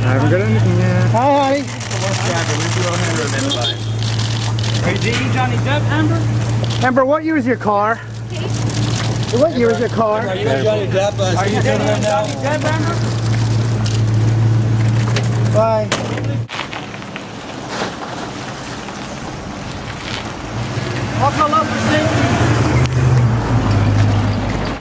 haven't got anything yet. Hi, honey. Are you dating Johnny Depp, Amber? Amber, what year is your car? What year is your car? Are you Johnny Depp? Are you dating Johnny Depp, Amber? Bye. Buckle up,